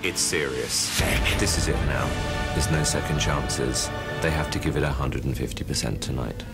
It's serious. This is it now. There's no second chances. They have to give it 150% tonight.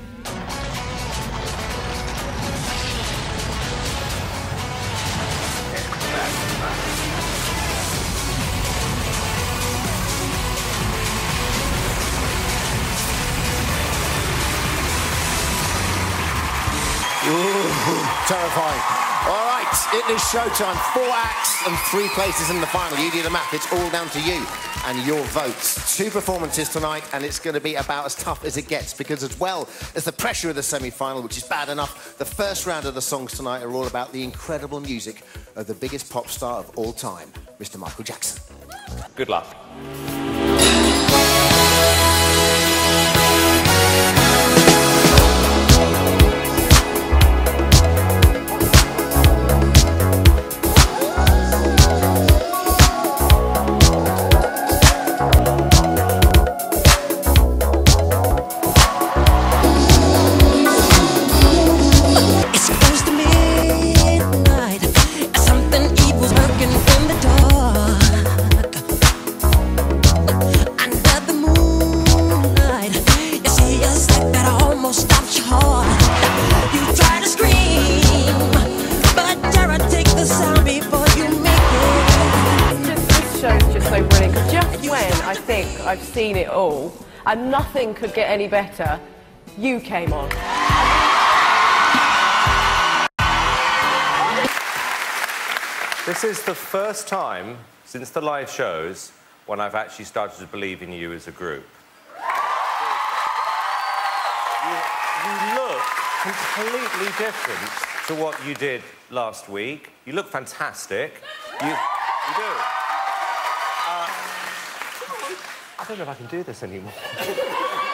Ooh, terrifying. All right, it is showtime. 4 acts and 3 places in the final. You do the math. It's all down to you and your votes. 2 performances tonight, and it's going to be about as tough as it gets, because as well as the pressure of the semi-final, which is bad enough, the first round of the songs tonight are all about the incredible music of the biggest pop star of all time, Mr. Michael Jackson. Good luck. I think I've seen it all, and nothing could get any better. You came on. This is the first time since the live shows when I've actually started to believe in you as a group. You look completely different to what you did last week. You look fantastic. You do. I don't know if I can do this anymore.